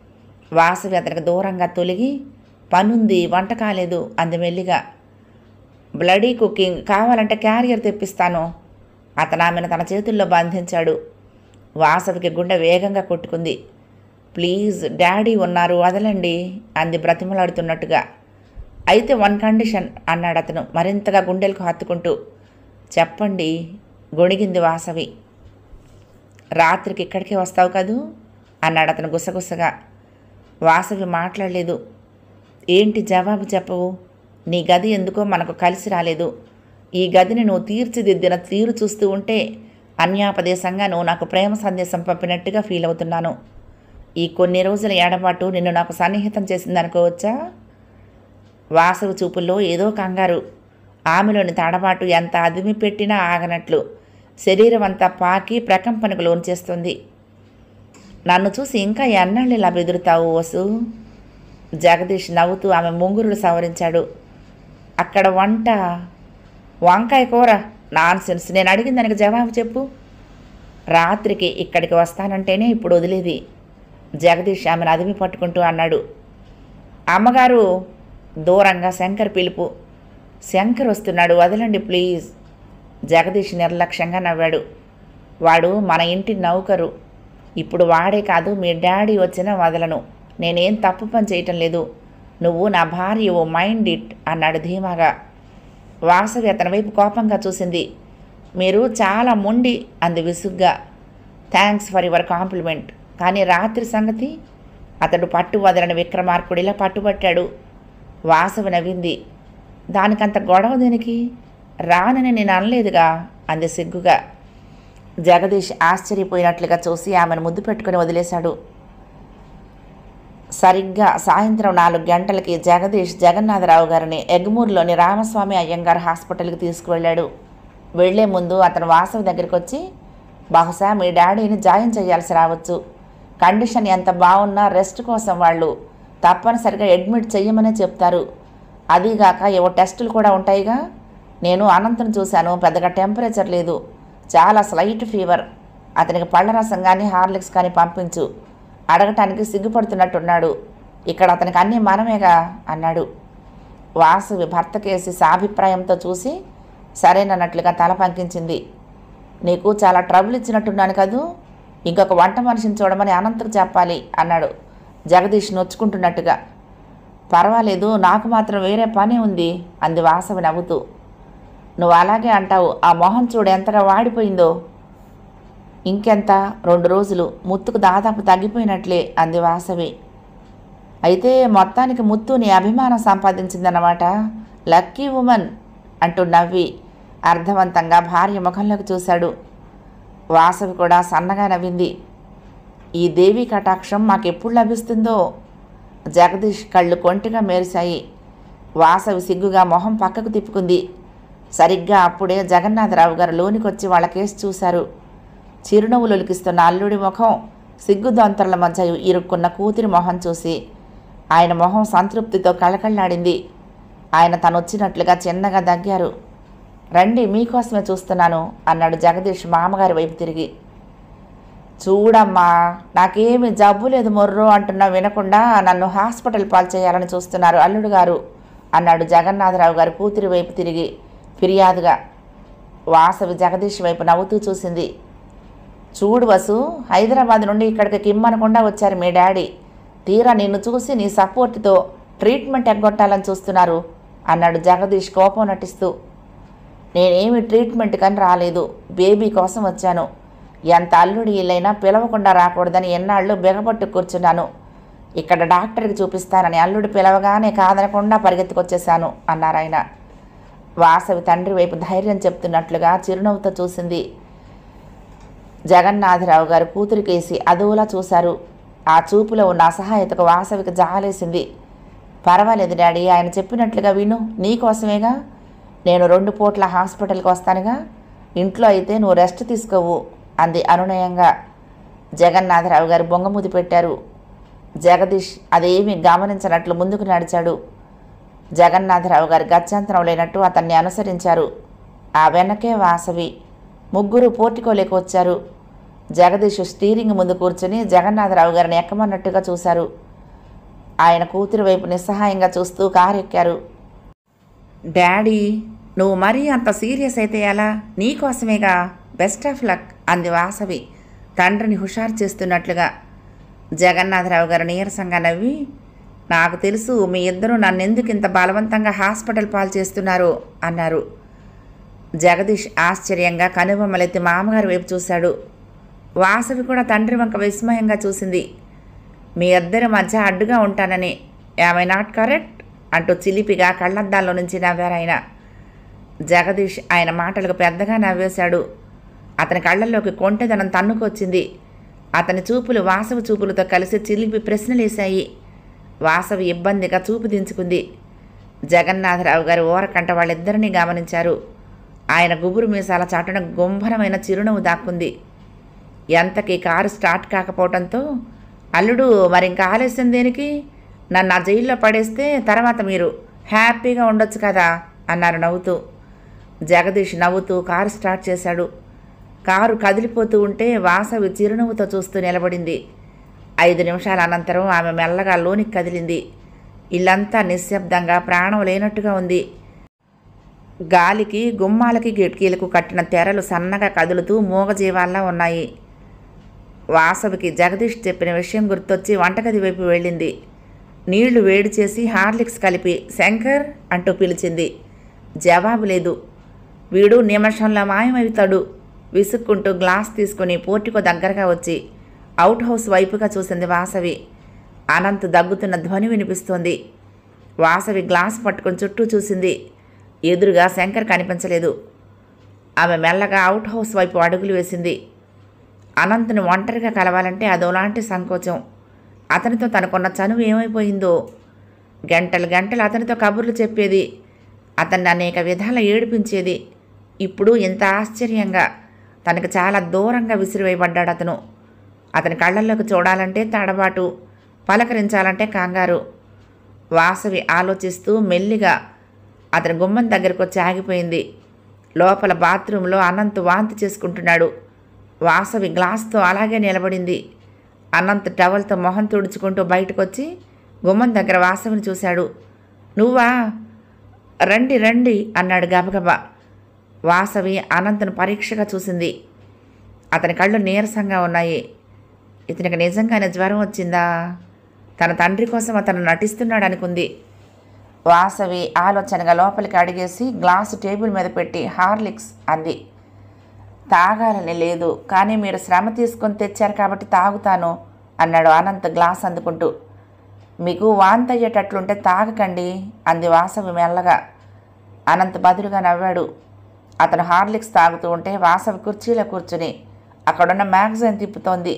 వాసవి అతనికి దూరంగా తొలిగి, పనుంది, వంట కాలేదు అంది మెల్లిగా. బ్లడీ కుకింగ్, కావాలంటే క్యారియర్ తెప్పిస్తాను. అతను ఆమెను తన చేతుల్లో బంధించాడు. వాసవికి గుండె వేగంగా కొట్టుకుంది. ప్లీజ్, డాడీ ఉన్నారు, వదలండి అంది బ్రతిమలాడుతున్నట్టుగా. అయితే వన్ కండిషన్ అన్నాడు అతను మరింతగా గుండెలకు హత్తుకుంటూ. చెప్పండి, గొణిగింది వాసవి. రాత్రికి ఇక్కడికే వస్తావు కదూ అన్నాడు అతను గుసగుసగా. వాసవి మాట్లాడలేదు. ఏంటి జవాబు చెప్పవు? నీ గది ఎందుకో మనకు కలిసి రాలేదు. ఈ గదిని నువ్వు తీర్చిదిద్దిన తీరు చూస్తూ ఉంటే అన్యాపదేశంగా నువ్వు నాకు ప్రేమ సందేశం పంపినట్టుగా ఫీల్ అవుతున్నాను. ఈ కొన్ని రోజుల ఏడబాటు నిన్ను నాకు సన్నిహితం చేసిందనుకోవచ్చా? వాసవి చూపుల్లో ఏదో కంగారు. ఆమెలోని తడబాటు ఎంత అదిమి పెట్టినా ఆగనట్లు శరీరం అంతా పాకి ప్రకంపనకు లోను చేస్తుంది. నన్ను చూసి ఇంకా ఎన్నాళ్ళు ఇలా బెదురుతావు వసు? జగదీష్ నవ్వుతూ ఆమె ముంగురులు సవరించాడు. అక్కడ వంట వంకాయ కూర. నాన్సెన్స్, నేను అడిగిన దానికి జవాబు చెప్పు. రాత్రికి ఇక్కడికి వస్తానంటేనే ఇప్పుడు వదిలేది. జగదీష్ ఆమెను అదిమి పట్టుకుంటూ అన్నాడు. అమ్మగారు, దూరంగా శంకర్ పిలుపు. శంకర్ వస్తున్నాడు, వదలండి ప్లీజ్. జగదీష్ నిర్లక్ష్యంగా నవ్వాడు. వాడు మన ఇంటి నౌకరు. ఇప్పుడు వాడే కాదు, మీ డాడీ వచ్చినా వదలను. నేనేం తప్పు పని చేయటం లేదు. నువ్వు నా భార్య, ఓ మైండ్ ఇట్ అన్నాడు ధీమాగా. వాసవి అతని వైపు కోపంగా చూసింది. మీరు చాలా మొండి అంది విసుగ్గా. Thanks for your compliment. కానీ రాత్రి సంగతి? అతడు పట్టు వదలని విక్రమార్కుడిలా పట్టుబట్టాడు. వాసవి నవ్వింది. దానికంత గొడవ దేనికి? రానని నేను అనలేదుగా అంది సిగ్గుగా. జగదీష్ ఆశ్చర్యపోయినట్లుగా చూసి ఆమెను ముద్దు పెట్టుకుని వదిలేశాడు. సరిగ్గా సాయంత్రం నాలుగు గంటలకి జగదీష్ జగన్నాథరావు గారిని ఎగ్మూర్లోని రామస్వామి అయ్యంగార్ హాస్పిటల్కి తీసుకువెళ్ళాడు. వెళ్లే ముందు అతను వాసవి దగ్గరికి వచ్చి, బహుశా మీ డాడీని జాయిన్ చేయాల్సి రావచ్చు. కండిషన్ ఎంత బాగున్నా రెస్ట్ కోసం వాళ్ళు తప్పనిసరిగా అడ్మిట్ చెయ్యమనే చెప్తారు. అదీగాక ఏవో టెస్టులు కూడా ఉంటాయిగా. నేను అనంతను చూశాను, పెద్దగా టెంపరేచర్ లేదు, చాలా స్లైట్ ఫీవర్. అతనికి పళ్ళరసం కానీ హార్లిక్స్ కానీ పంపించు. అడగటానికి సిగ్గుపడుతున్నట్టున్నాడు. ఇక్కడ అతనికి అన్నీ మనమేగా అన్నాడు. వాసవి భర్త కేసి సాభిప్రాయంతో చూసి సరేనన్నట్లుగా తల పంకించింది. నీకు చాలా ట్రబుల్ ఇచ్చినట్టున్నాను కదూ, ఇంకొక వంట మనిషిని చూడమని అనంతకు చెప్పాలి అన్నాడు జగదీష్ నొచ్చుకుంటున్నట్టుగా. పర్వాలేదు, నాకు మాత్రం వేరే పని ఉంది అంది వాసవి నవ్వుతూ. నువ్వు అలాగే అంటావు. ఆ మొహం చూడు ఎంతగా వాడిపోయిందో. ఇంకెంత, రెండు రోజులు, ముత్తుకు దాదాపు తగ్గిపోయినట్లే అంది వాసవి. అయితే మొత్తానికి ముత్తు నీ అభిమానం సంపాదించిందన్నమాట. లక్కీ ఉమెన్ అంటూ నవ్వి అర్థవంతంగా భార్య ముఖంలోకి చూశాడు. వాసవి కూడా సన్నగా నవ్వింది. ఈ దేవి కటాక్షం మాకెప్పుడు లభిస్తుందో. జగదీష్ కళ్ళు కొంటిగా మెరిశాయి. వాసవి సిగ్గుగా మొహం పక్కకు తిప్పుకుంది. సరిగ్గా అప్పుడే జగన్నాథరావు గారు లోనికొచ్చి వాళ్ళ కేసు చూశారు. చిరునవ్వులు ఒలికిస్తున్న అల్లుడి ముఖం, సిగ్గుదొంతరల మధ్య ఇరుక్కున్న కూతురి మొహం చూసి ఆయన మొహం సంతృప్తితో కళకళలాడింది. ఆయన తనొచ్చినట్లుగా చిన్నగా దగ్గారు. రండి, మీకోసమే చూస్తున్నాను అన్నాడు జగదీష్ మామగారి వైపు తిరిగి. చూడమ్మా, నాకేమి జబ్బు లేదు మొర్రో అంటున్నా వినకుండా నన్ను హాస్పిటల్ పాలు చేయాలని చూస్తున్నారు అల్లుడు గారు అన్నాడు జగన్నాథరావు గారు కూతురి వైపు తిరిగి ఫిర్యాదుగా. వాసవి జగదీష్ వైపు నవ్వుతూ చూసింది. చూడు వసు, హైదరాబాద్ నుండి ఇక్కడికి కిమ్మనకుండా వచ్చారు మీ డాడీ. తీరా నిన్ను చూసి నీ సపోర్టుతో ట్రీట్మెంట్ ఎగ్గొట్టాలని చూస్తున్నారు అన్నాడు జగదీష్ కోపం నటిస్తూ. నేనేమి ట్రీట్మెంట్ కానీ రాలేదు, బేబీ కోసం వచ్చాను. ఎంత అల్లుడి ఇల్లైనా పిలవకుండా రాకూడదని ఎన్నాళ్ళు బెగపట్టు కూర్చున్నాను. ఇక్కడ డాక్టర్కి చూపిస్తానని అల్లుడు పిలవగానే కాదనకుండా పరిగెత్తుకొచ్చేశాను అన్నారాయన. వాసవి తండ్రి వైపు ధైర్యం చెప్తున్నట్లుగా చిరునవ్వుతో చూసింది. జగన్నాథరావు గారు కూతురికేసి అదోలా చూశారు. ఆ చూపులో ఉన్న అసహాయతకు వాసవికి జాలేసింది. పర్వాలేదు డాడీ, ఆయన చెప్పినట్లుగా విను, నీకోసమేగా. నేను రెండు పూట్ల హాస్పిటల్కి వస్తానుగా. ఇంట్లో అయితే నువ్వు రెస్ట్ తీసుకోవు అంది అనునయంగా. జగన్నాథరావు గారు బొంగమూతి పెట్టారు. జగదీష్ అదేమీ గమనించనట్లు ముందుకు నడిచాడు. జగన్నాథరావు గారు గత్యంతరం లేనట్టు అతన్ని అనుసరించారు. ఆ వెనకే వాసవి. ముగ్గురు పోర్టికోలేకి వచ్చారు. జగదీష్ స్టీరింగ్ ముందు కూర్చుని జగన్నాథరావు గారిని ఎక్కమన్నట్టుగా చూశారు. ఆయన కూతురు వైపు నిస్సహాయంగా చూస్తూ కారు ఎక్కారు. డాడీ, నువ్వు మరీ అంత సీరియస్ అయితే ఎలా? నీకోసమేగా. బెస్ట్ ఆఫ్ లక్ అంది వాసవి తండ్రిని హుషారు చేస్తున్నట్లుగా. జగన్నాథరావు గారు నీరసంగా నవ్వి, నాకు తెలుసు మీ ఇద్దరూ నన్నెందుకు ఇంత బలవంతంగా హాస్పిటల్ పాలు చేస్తున్నారో అన్నారు. జగదీష్ ఆశ్చర్యంగా కనుబొమ్మలెత్తి మామగారి వైపు చూశాడు. వాసవి కూడా తండ్రి వంక విస్మయంగా చూసింది. మీ ఇద్దరి మధ్య అడ్డుగా ఉంటానని. యామ్ ఐ నాట్ కరెక్ట్ అంటూ చిలిపిగా కళ్ళద్దాల్లో నుంచి నవ్వారాయన. జగదీష్ ఆయన మాటలకు పెద్దగా నవ్వేశాడు. అతని కళ్ళల్లోకి కొంటెదనం తన్నుకొచ్చింది. అతని చూపులు వాసవి చూపులతో కలిసి చిలిపి ప్రశ్నలేశాయి. వాసవి ఇబ్బందిగా చూపు దించుకుంది. జగన్నాథరావు గారు ఓరకంట వాళ్ళిద్దరినీ గమనించారు. ఆయన గుబురు మీసాల చాటున గుంభరమైన చిరునవ్వు దాక్కుంది. ఎంతకీ కారు స్టార్ట్ కాకపోవడంతో, అల్లుడు మరింక ఆలస్యం దేనికి? నన్ను ఆ జైల్లో పడేస్తే తర్వాత మీరు హ్యాపీగా ఉండొచ్చు కదా అన్నారు నవ్వుతూ. జగదీష్ నవ్వుతూ కారు స్టార్ట్ చేశాడు. కారు కదిలిపోతూ ఉంటే వాసవి చిరునవ్వుతో చూస్తూ నిలబడింది. ఐదు నిమిషాల అనంతరం ఆమె మెల్లగా లోనికి కదిలింది. ఇల్లంతా నిశ్శబ్దంగా ప్రాణం లేనట్టుగా ఉంది. గాలికి గుమ్మాలకి కిటికీలకు కట్టిన తెరలు సన్నగా కదులుతూ మూగజీవాల్లా ఉన్నాయి. వాసవికి జగదీష్ చెప్పిన విషయం గుర్తొచ్చి వంటగది వైపు వెళ్ళింది. నీళ్లు వేడి చేసి హార్లిక్స్ కలిపి శంకర్ అంటూ పిలిచింది. జవాబు లేదు. వీడు నిమిషంలో మాయమవుతాడు. విసుక్కుంటూ గ్లాస్ తీసుకుని పోర్టికో దగ్గరగా వచ్చి అవుట్ హౌస్ వైపుగా చూసింది వాసవి. అనంత్ దగ్గుతున్న ధ్వని వినిపిస్తోంది. వాసవి గ్లాస్ పట్టుకుని చుట్టూ చూసింది. ఎదురుగా శంకర్ కనిపించలేదు. ఆమె మెల్లగా అవుట్ హౌస్ వైపు అడుగులు వేసింది. అనంత్ను ఒంటరిగా కలవాలంటే అదోలాంటి సంకోచం. అతనితో తనకున్న చనువు ఏమైపోయిందో. గంటలు గంటలు అతనితో కబుర్లు చెప్పేది. అతన్ని అనేక విధాల ఏడిపించేది. ఇప్పుడు ఇంత ఆశ్చర్యంగా తనకు చాలా దూరంగా విసిరివేయబడ్డాడు అతను. అతని కళ్ళల్లోకి చూడాలంటే తడబాటు, పలకరించాలంటే కంగారు. వాసవి ఆలోచిస్తూ మెల్లిగా అతని గుమ్మం దగ్గరకు వచ్చి ఆగిపోయింది. లోపల బాత్రూంలో అనంత్ వాంతి చేసుకుంటున్నాడు. వాసవి గ్లాస్తో అలాగే నిలబడింది. అనంత్ టవల్తో మొహం తుడుచుకుంటూ బయటకు వచ్చి గుమ్మం దగ్గర వాసవిని చూశాడు. నువ్వా? రండి రండి అన్నాడు గబగబా. వాసవి అనంత్ను పరీక్షగా చూసింది. అతని కళ్ళు నీరసంగా ఉన్నాయి. ఇతనికి నిజంగానే జ్వరం వచ్చిందా? తన తండ్రి కోసం అతను నటిస్తున్నాడు అనుకుంది. వాసవి ఆలోచనగా లోపలికి అడిగేసి గ్లాసు టేబుల్ మీద పెట్టి హార్లిక్స్ అంది. తాగాలని లేదు, కానీ మీరు శ్రమ తీసుకొని తెచ్చారు కాబట్టి తాగుతాను అన్నాడు అనంత్ గ్లాస్ అందుకుంటూ. మీకు వాంతి అయ్యేటట్లుంటే తాగకండి అంది వాసవి మెల్లగా. అనంత్ బదులుగా నవ్వాడు. అతను హార్లిక్స్ తాగుతూ ఉంటే వాసవి కుర్చీలో కూర్చుని అక్కడున్న మ్యాగజైన్ తిప్పుతోంది.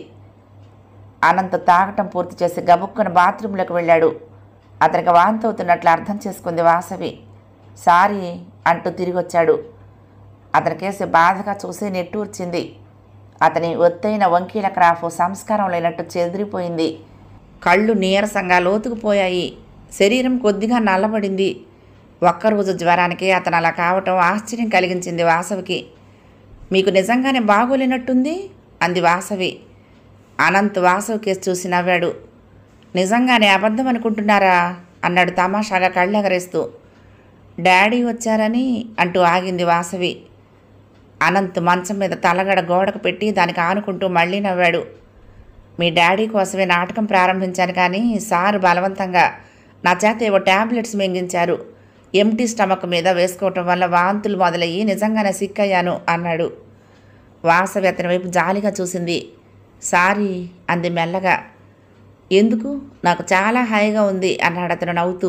అనంత్ తాగటం పూర్తి చేసి గబుక్కున బాత్రూంలోకి వెళ్ళాడు. అతనికి వాంతి అవుతున్నట్లు అర్థం చేసుకుంది వాసవి. సారీ అంటూ తిరిగి వచ్చాడు. అతనికేసి బాధగా చూసి నెట్టూర్చింది. అతని ఒత్తైన వంకీల క్రాఫ్ సంస్కారం లేనట్టు చెదిరిపోయింది. కళ్ళు నీరసంగా లోతుకుపోయాయి. శరీరం కొద్దిగా నల్లబడింది. ఒక్కరోజు జ్వరానికి అతను అలా కావటం ఆశ్చర్యం కలిగించింది వాసవికి. మీకు నిజంగానే బాగోలేనట్టుంది అంది వాసవి. అనంత్ వాసవి కేసు చూసి నవ్వాడు. నిజంగానే అబద్ధం అనుకుంటున్నారా అన్నాడు తమాషాగా కళ్ళెగరేస్తూ. డాడీ వచ్చారని అంటూ ఆగింది వాసవి. అనంత్ మంచం మీద తలగడ గోడకు పెట్టి దానికి ఆనుకుంటూ మళ్ళీ నవ్వాడు. మీ డాడీ కోసమే నాటకం ప్రారంభించాను, కానీ సారు బలవంతంగా నా చేత ఏవో ట్యాబ్లెట్స్ మింగించారు. ఎంటీ స్టమక్ మీద వేసుకోవటం వల్ల వాంతులు మొదలయ్యి నిజంగానే సిక్కయ్యాను అన్నాడు. వాసవి అతని వైపు జాలిగా చూసింది. సారీ అంది మెల్లగా. ఎందుకు? నాకు చాలా హాయిగా ఉంది అన్నాడు అతను నవ్వుతూ.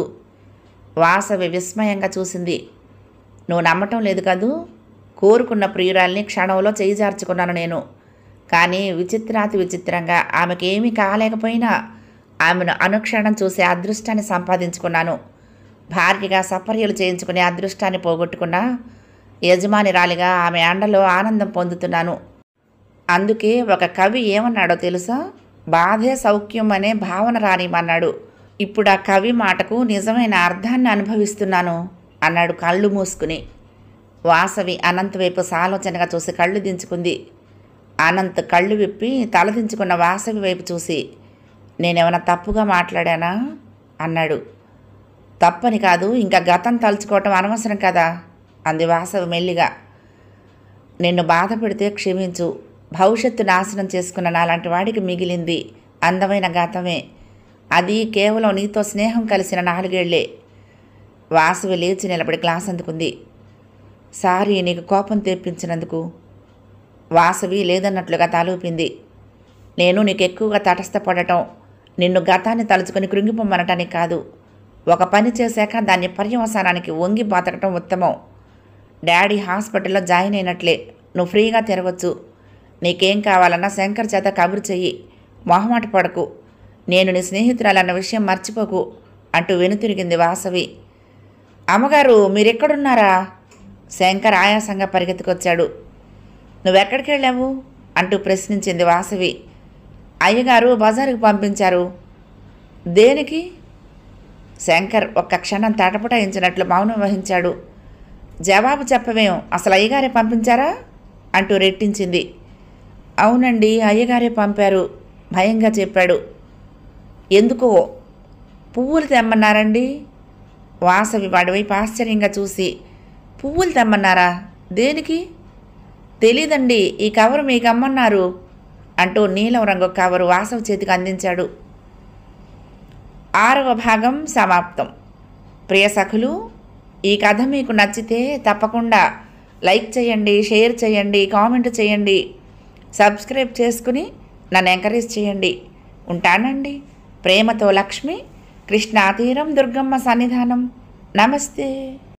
వాసవి విస్మయంగా చూసింది. నువ్వు నమ్మటం లేదు కదూ? కోరుకున్న ప్రియురాల్ని క్షణంలో చేయిజార్చుకున్నాను నేను. కానీ విచిత్రాతి విచిత్రంగా ఆమెకేమీ కాలేకపోయినా ఆమెను అనుక్షణం చూసే అదృష్టాన్ని సంపాదించుకున్నాను. భార్యగా సపర్యలు చేయించుకునే అదృష్టాన్ని పోగొట్టుకున్నా యజమానిరాలిగా ఆమె అండలో ఆనందం పొందుతున్నాను. అందుకే ఒక కవి ఏమన్నాడో తెలుసా? బాధే సౌఖ్యం అనే భావన రానిమన్నాడు. ఇప్పుడు ఆ కవి మాటకు నిజమైన అర్థాన్ని అనుభవిస్తున్నాను అన్నాడు కళ్ళు మూసుకుని. వాసవి అనంత్ వైపు సాలోచనగా చూసి కళ్ళు దించుకుంది. అనంత్ కళ్ళు విప్పి తలదించుకున్న వాసవి వైపు చూసి, నేనేమైనా తప్పుగా మాట్లాడానా అన్నాడు. తప్పని కాదు, ఇంకా గతం తలుచుకోవటం అనవసరం కదా అంది వాసవి మెల్లిగా. నిన్ను బాధ పెడితే క్షమించు. భవిష్యత్తు నాశనం చేసుకున్న నాలాంటి వాడికి మిగిలింది అందమైన గతమే. అది కేవలం నీతో స్నేహం కలిసిన నాలుగేళ్లే. వాసవి లేచి నిలబడి గ్లాస్ అందుకుంది. సారీ నీకు కోపం తెప్పించినందుకు. వాసవి లేదన్నట్లుగా తలూపింది. నేను నీకు ఎక్కువగా తటస్థపడటం, నిన్ను గతాన్ని తలుచుకొని కృంగిపోమ్మనటానికి కాదు. ఒక పని చేశాక దాన్ని పర్యవసానానికి వంగి బతకటం ఉత్తమం. డాడీ హాస్పిటల్లో జాయిన్ అయినట్లే నువ్వు ఫ్రీగా తిరగచ్చు. నీకేం కావాలన్నా శంకర్ చేత కబురు చెయ్యి. మొహమాట పడకు. నేను నీ స్నేహితురాలన్న విషయం మర్చిపోకు అంటూ వెనుతిరిగింది వాసవి. అమ్మగారు మీరెక్కడున్నారా? శంకర్ ఆయాసంగా పరిగెత్తుకొచ్చాడు. నువ్వెక్కడికి వెళ్ళావు అంటూ ప్రశ్నించింది వాసవి. అయ్యగారు బజారుకు పంపించారు. దేనికి? శంకర్ ఒక్క క్షణం తటపటాయించినట్లు మౌనం వహించాడు. జవాబు చెప్పవేం, అసలు అయ్యగారే పంపించారా అంటూ రెట్టించింది. అవునండి, అయ్యగారే పంపారు భయంగా చెప్పాడు. ఎందుకో? పువ్వులు తెమ్మన్నారండి. వాసవి వాడివైపు ఆశ్చర్యంగా చూసి, పువ్వులు తెమ్మన్నారా? దేనికి? తెలీదండి, ఈ కవరు మీకు అమ్మన్నారు అంటూ నీలం రంగు కవరు వాసవి చేతికి అందించాడు. ఆరవ భాగం సమాప్తం. ప్రియ సఖులు, ఈ కథ మీకు నచ్చితే తప్పకుండా లైక్ చేయండి, షేర్ చేయండి, కామెంట్ చేయండి, సబ్స్క్రైబ్ చేసుకుని నన్ను ఎంకరేజ్ చేయండి. ఉంటానండి. ప్రేమతో లక్ష్మి, కృష్ణా తీరం, దుర్గమ్మ సన్నిధానం. నమస్తే.